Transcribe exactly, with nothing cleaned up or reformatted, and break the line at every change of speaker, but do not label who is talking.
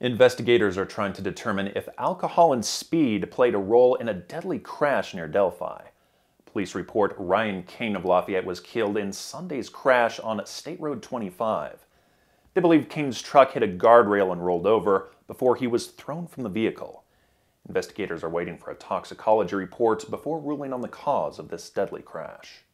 Investigators are trying to determine if alcohol and speed played a role in a deadly crash near Delphi. Police report Ryan Kane of Lafayette was killed in Sunday's crash on State Road twenty-five. They believe Kane's truck hit a guardrail and rolled over before he was thrown from the vehicle. Investigators are waiting for a toxicology report before ruling on the cause of this deadly crash.